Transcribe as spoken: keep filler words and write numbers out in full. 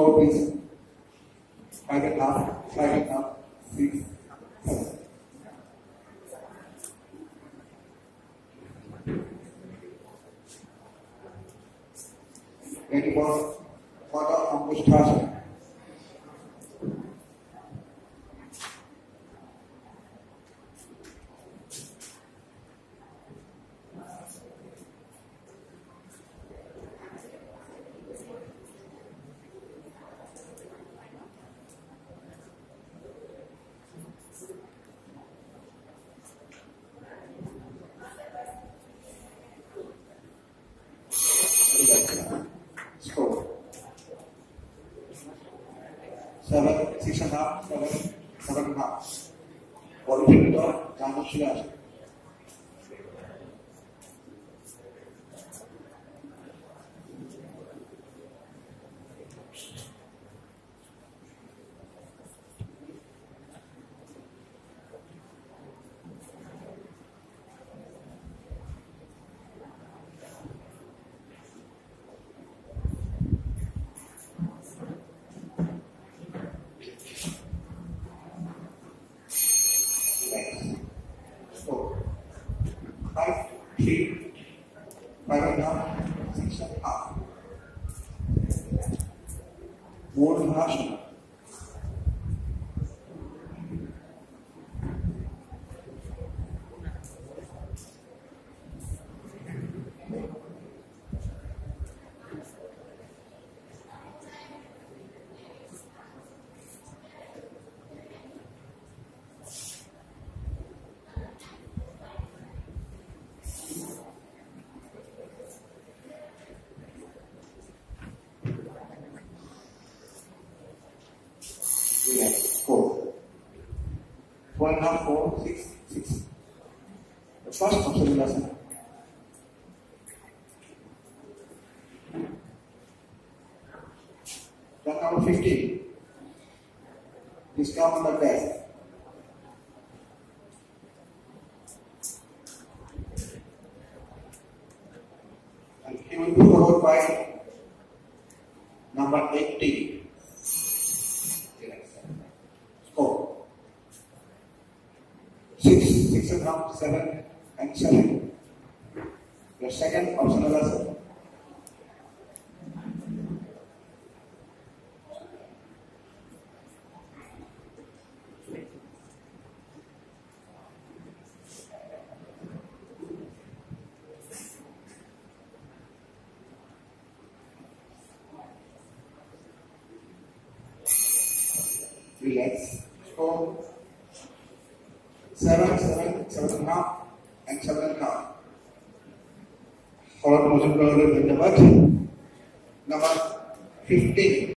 Score please. Five and a half, five and a half, six, seven. Ready for photo ambush. Score. Seven, six and a half, seven, seven and a half. Quality door, Daniel Shiraz. Score. Five, three, five and a half, six and a half. More than half. Four. Four and a half, four, six, six. The first observation lesson. Then number fifteen. Please come on the desk. And he will be followed by number eighteen. Score. Six, six and a half, seven, and seven. The second optional lesson. Relax. Score. Seven, seven, seven and a half, and seven and a half. Followed motion number fifteen.